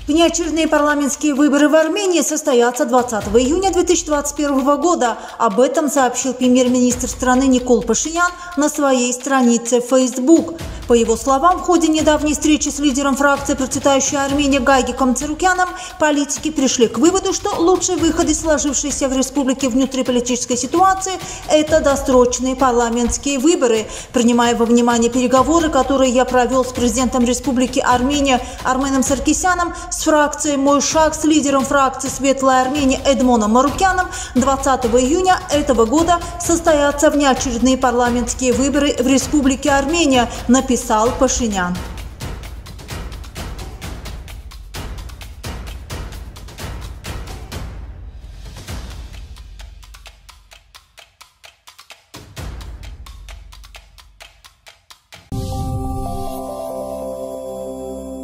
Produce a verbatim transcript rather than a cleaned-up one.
Внеочередные парламентские выборы в Армении состоятся двадцатого июня две тысячи двадцать первого года. Об этом сообщил премьер-министр страны Никол Пашинян на своей странице в Facebook. По его словам, в ходе недавней встречи с лидером фракции «Процветающая Армения» Гагиком Царукяном политики пришли к выводу, что лучший выход из сложившейся в республике внутриполитической ситуации – это досрочные парламентские выборы. Принимая во внимание переговоры, которые я провел с президентом Республики Армения Арменом Саркисяном, с фракцией «Мой шаг», с лидером фракции «Светлая Армения» Эдмоном Марукяном, двадцатого июня этого года состоятся внеочередные парламентские выборы в Республике Армения, написал Пашинян.